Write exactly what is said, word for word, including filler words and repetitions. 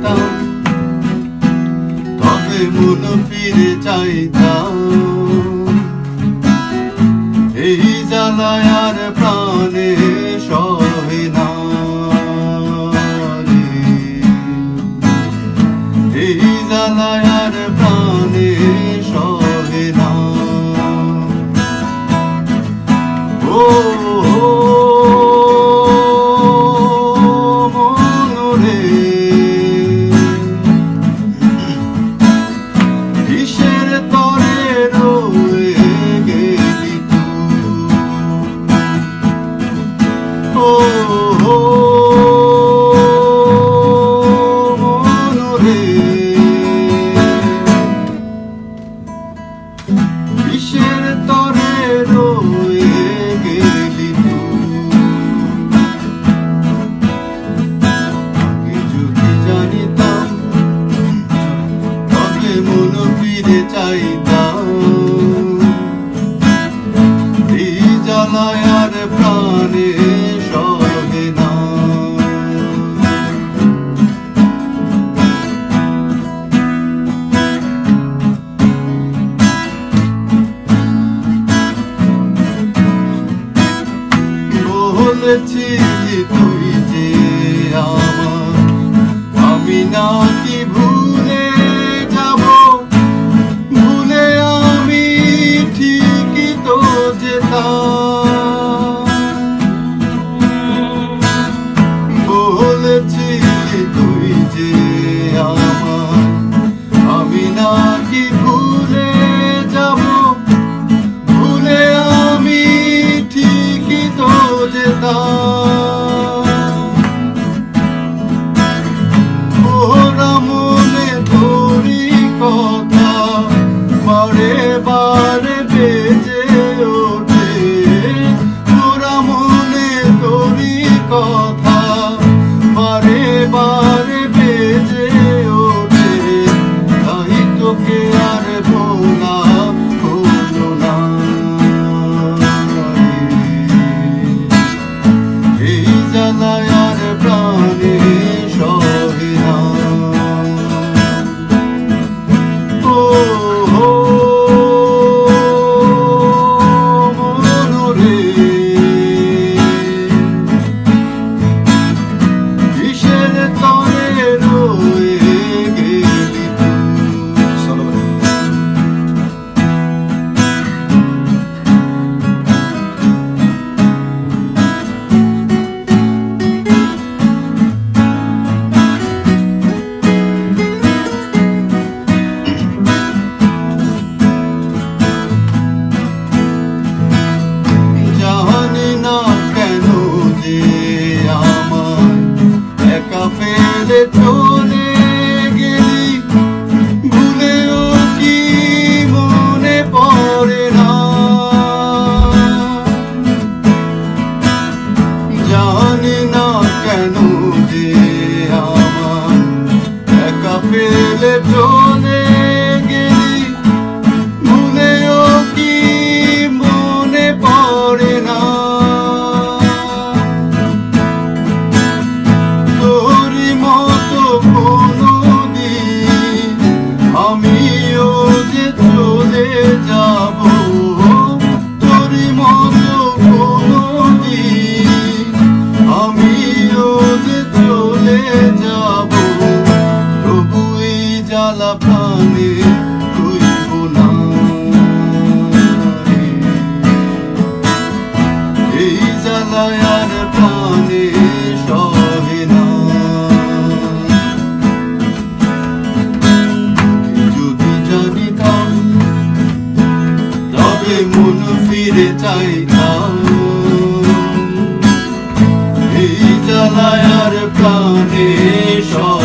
জানিতাম, তবে মন ফিরে চাইতাম। এই জ্বালায় আর প্রাণে সহে না রে, এই জ্বালায় আর প্রাণে সহে না। ও কিসের তরে রয়ে গেলি তুই, যদি জানিতাম তবে মন ফিরে চাইতাম। এই জ্বালায় আর প্রাণে সহে না। বলেছিলি তুই যে আমার, আমি নাকি ভুলে যাব, ভুলে আমি ঠিকই তো যেতাম। বলেছিলি তুই যে আমার, আমি নাকি ভুলে যাব, ভুলে আমি ঠিকই তো ওরা মনে তোরি কথা বারে বারে বেজে ওঠে, ওরা মনে তোরি কথা বারে বারে বেজে ওঠে। তাই তোকে আর ভোলা হলো না, এই জ্বালায় আর প্রাণে সহে না। ও মন রে, কিসের তরে রয়ে গেলি ফেলে চলে গেলি, ভুলেও কি মনে পড়ে না। জানি না কেন যে আমার একা ফেলে চলে গেলি, ভুলেও কি মনে পড়ে না। আমিও যে চলে যাব, তোরই মতো কোনদিন আমিও যে চলে যাব। তবু এই জ্বালা প্রাণে রইব না, এই জ্বালায় আর প্রাণে সহে না। মন ফিরে চাইতাম, এই জ্বালায় আর প্রাণে